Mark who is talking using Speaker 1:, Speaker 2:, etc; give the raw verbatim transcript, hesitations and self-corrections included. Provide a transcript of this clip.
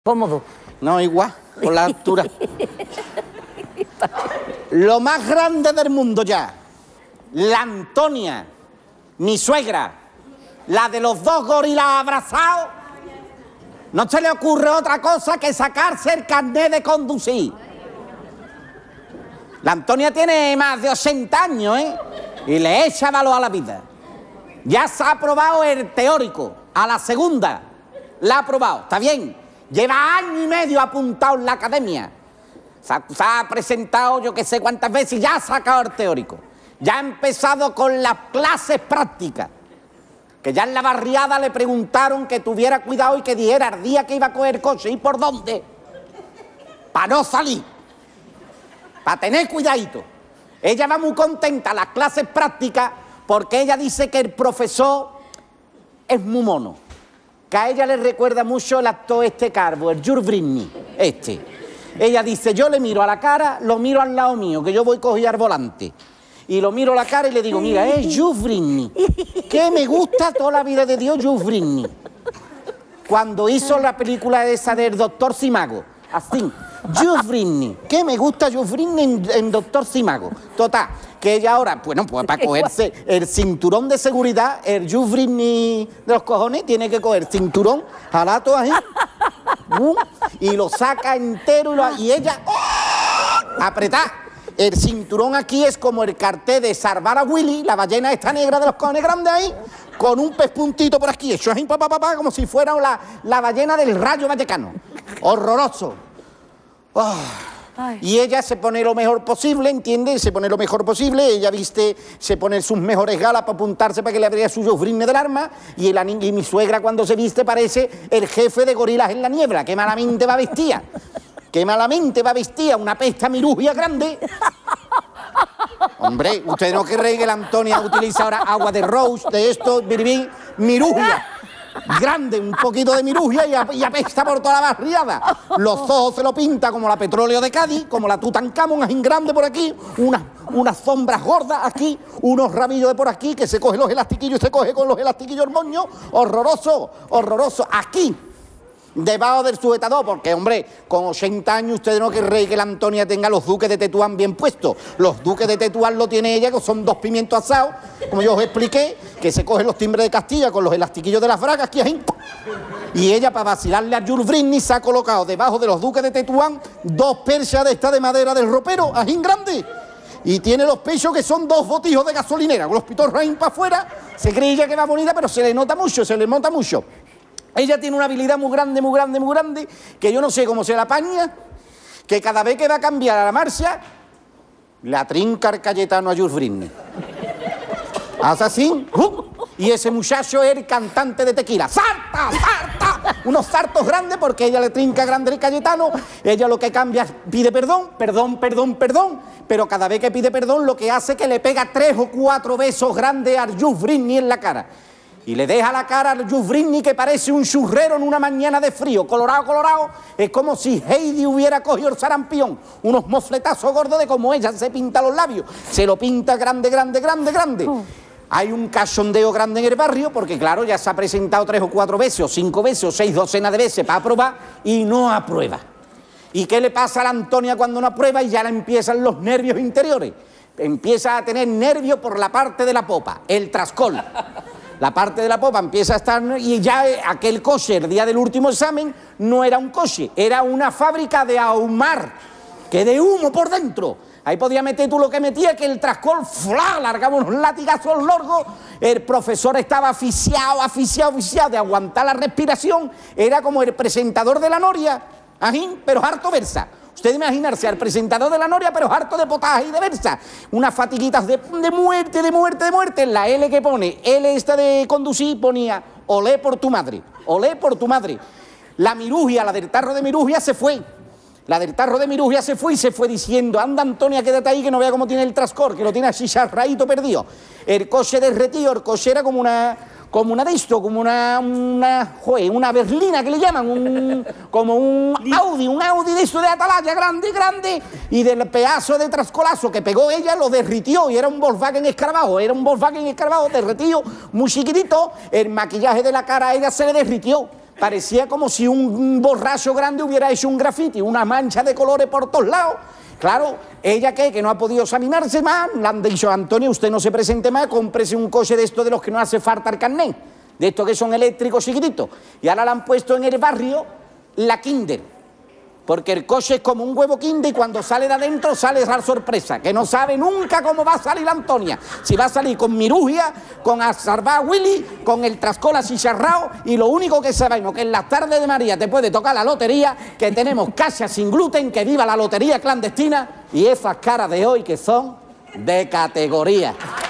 Speaker 1: Cómodo.
Speaker 2: No, igual, por la altura. Lo más grande del mundo ya, la Antonia, mi suegra, la de los dos gorilas abrazados, no se le ocurre otra cosa que sacarse el carnet de conducir. La Antonia tiene más de ochenta años, ¿eh? Y le echa valor a la vida. Ya se ha aprobado el teórico, a la segunda, la ha aprobado, está bien. Lleva año y medio apuntado en la academia. Se ha, se ha presentado yo que sé cuántas veces y ya ha sacado el teórico. Ya ha empezado con las clases prácticas. Que ya en la barriada le preguntaron que tuviera cuidado y que dijera el día que iba a coger coche y por dónde. Para no salir. Para tener cuidadito. Ella va muy contenta a las clases prácticas porque ella dice que el profesor es muy mono. Que a ella le recuerda mucho el actor este calvo, el Jules Britney, este. Ella dice, yo le miro a la cara, lo miro al lado mío, que yo voy cogido al volante. Y lo miro a la cara y le digo, mira, es Jules Britney. Que me gusta toda la vida de Dios Jules Britney. Cuando hizo la película esa del Doctor Simago, así. Jules Britney, que me gusta Jules Britney en, en Doctor Simago. Total, que ella ahora, bueno, pues para cogerse el cinturón de seguridad, el Jules Britney de los cojones tiene que coger cinturón, jalato ahí, ¡bum! Y lo saca entero y, lo, y ella, ¡oh! Apretar. El cinturón aquí es como el cartel de Salvar a Willy, la ballena esta negra de los cojones grandes ahí, con un pez puntito por aquí, hecho así, pa, pa, pa, pa, como si fuera la, la ballena del Rayo Vallecano. Horroroso. Oh. Y ella se pone lo mejor posible, ¿entiendes? Se pone lo mejor posible, ella viste, se pone sus mejores galas para apuntarse para que le abriera su Jules Britney del arma, y, el, y mi suegra cuando se viste parece el jefe de Gorilas en la Niebla, que malamente va vestida, que malamente va vestida, una pesta mirugia grande. Hombre, usted no cree que la Antonia utiliza ahora agua de rose, de esto, biribí, mirugia. Grande, un poquito de mirugia y, ap y apesta por toda la barriada. Los ojos se lo pinta como la Petróleo de Cádiz, como la Tutankamón, así grande por aquí, unas, unas sombras gordas aquí, unos rabillos de por aquí, que se coge los elastiquillos y se coge con los elastiquillos el moño. Horroroso, horroroso. Aquí, debajo del sujetador, porque, hombre, con ochenta años ustedes no querréis que la Antonia tenga los duques de Tetuán bien puestos. Los duques de Tetuán lo tiene ella, que son dos pimientos asados, como yo os expliqué, que se cogen los timbres de Castilla con los elastiquillos de las bragas, aquí ahí. Y ella, para vacilarle a Jules Britney, se ha colocado debajo de los duques de Tetuán dos perchas de esta de madera del ropero, así grande. Y tiene los pechos que son dos botijos de gasolinera, con los pitorros ahí para afuera. Se cree ella que va bonita, pero se le nota mucho, se le nota mucho. Ella tiene una habilidad muy grande, muy grande, muy grande, que yo no sé cómo se la apaña, que cada vez que va a cambiar a la marcha, la trinca el Cayetano a Jules Britney. Hace así, ¡uh! Y ese muchacho es el cantante de Tequila. ¡Salta, salta! Unos saltos grandes porque ella le trinca grande el Cayetano, ella lo que cambia es pide perdón, perdón, perdón, perdón, pero cada vez que pide perdón lo que hace es que le pega tres o cuatro besos grandes a Jules Britney en la cara. Y le deja la cara al Jules Britney que parece un churrero en una mañana de frío, colorado, colorado. Es como si Heidi hubiera cogido el sarampión, unos mofletazos gordos de como ella se pinta los labios. Se lo pinta grande, grande, grande, grande. Oh. Hay un cachondeo grande en el barrio porque, claro, ya se ha presentado tres o cuatro veces, o cinco veces, o seis docenas de veces para aprobar y no aprueba. ¿Y qué le pasa a la Antonia cuando no aprueba? Y ya le empiezan los nervios interiores. Empieza a tener nervios por la parte de la popa, el trascol. La parte de la popa empieza a estar y ya aquel coche, el día del último examen, no era un coche, era una fábrica de ahumar, que de humo por dentro. Ahí podía meter tú lo que metía, que el trascol, ¡fla!, largaba unos latigazos largos. El profesor estaba asfixiado, asfixiado, asfixiado de aguantar la respiración. Era como el presentador de la Noria, así, pero harto versa. Usted imaginarse al presentador de la Noria, pero harto de potaje y de versa. Unas fatiguitas de, de muerte, de muerte, de muerte. En la L que pone, L esta de conducir, ponía olé por tu madre, olé por tu madre. La mirugia, la del tarro de mirugia se fue. La del tarro de mirugia se fue y se fue diciendo, anda Antonia, quédate ahí que no vea cómo tiene el trascor, que lo tiene así charraíto perdido. El coche derretido, el coche era como una... como una de esto, como una, una, joder, una berlina que le llaman, un, como un Audi, un Audi de esto de atalaya, grande, grande, y del pedazo de trascolazo que pegó ella lo derritió y era un Volkswagen escarabajo, era un Volkswagen escarabajo derretido, muy chiquitito, el maquillaje de la cara a ella se le derritió. parecía como si un borracho grande hubiera hecho un grafiti, una mancha de colores por todos lados. Claro, ella que, que no ha podido examinarse más, le han dicho, Antonio, usted no se presente más, cómprese un coche de estos de los que no hace falta el carnet, de estos que son eléctricos chiquititos. Y ahora la han puesto en el barrio la Kinder. Porque el coche es como un huevo Kinder y cuando sale de adentro sale la sorpresa, que no sabe nunca cómo va a salir la Antonia. Si va a salir con mirugia, con azarbá Willy, con el trascola achicharrao, y lo único que sabemos que en las tardes de María te puede tocar la lotería, que tenemos caja sin gluten, que viva la lotería clandestina, y esas caras de hoy que son de categoría.